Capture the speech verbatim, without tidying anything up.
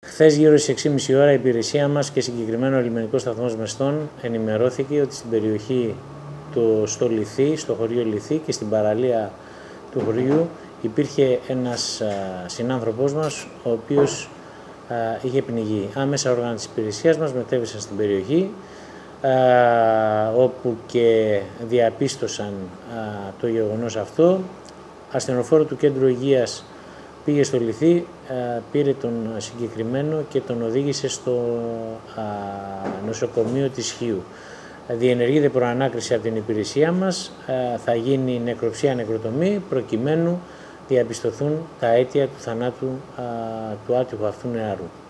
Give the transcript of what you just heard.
Χθες γύρω στις έξι και μισή ώρα η υπηρεσία μας και συγκεκριμένο ο λιμενικός σταθμός Μεστών ενημερώθηκε ότι στην περιοχή του, στο Λυθί, στο χωριό Λυθί και στην παραλία του χωριού υπήρχε ένας α, συνάνθρωπός μας ο οποίος α, είχε πνιγεί. Άμεσα όργανα της υπηρεσίας μας μετέβησαν στην περιοχή α, όπου και διαπίστωσαν α, το γεγονός αυτό. Ασθενοφόρο του Κέντρου Υγείας πήγε στο Λυθί, πήρε τον συγκεκριμένο και τον οδήγησε στο νοσοκομείο της Χίου. Διενεργείται προανάκριση από την υπηρεσία μας, θα γίνει νεκροψία νεκροτομή προκειμένου διαπιστωθούν τα αίτια του θανάτου του άτυχου αυτού νεαρού.